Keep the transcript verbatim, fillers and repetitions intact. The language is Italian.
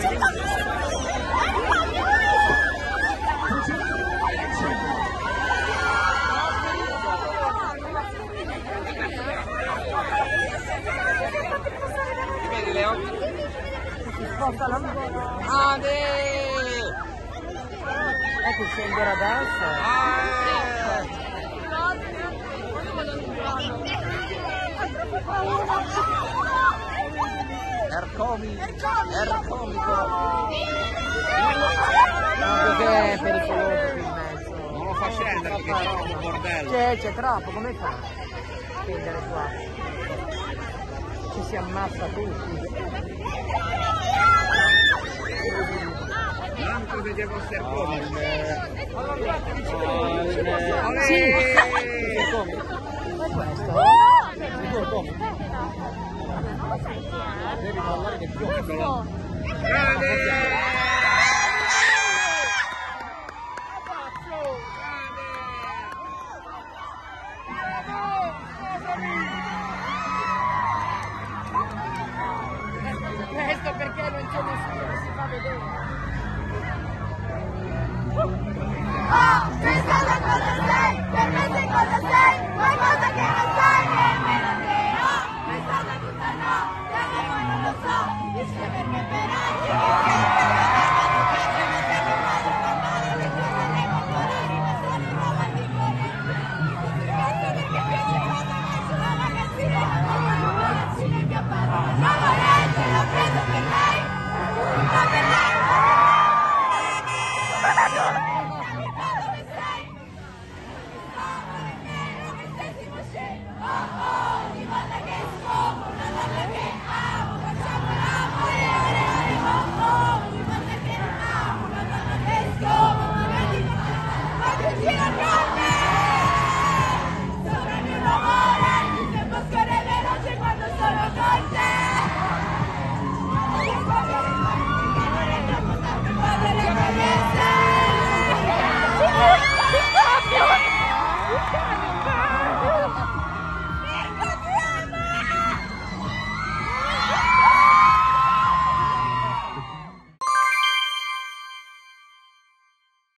Ade! Ecco scendere adesso. Ercomi! Ercomico! No, perché è pericoloso qui in mezzo. Non lo fa scendere perché c'è troppo bordello. C'è, c'è troppo, come fa? Scendere qua. Ci si ammazza tutti. Tanto vedevo Sercomi. Sì! Sercomi. Ma è questo? Devi parlare che più. Grande! Questo perché non c'è nessuno che si fa vedere. Oh, pensa a cosa sei, per me sei cosa sei, qualcosa che non sai nemmeno te. Oh, pensate a tutta no, e anche poi non lo so, dice perché per anni che sei ma sei mio padre, parlare le cose nei motori, ma sono un romanticone. Penso perché piace quando faccio una ragazzina, come un ragazzino in mia parola. Non vorrei, ce l'ho preso per lei, ma per lei. Let's go!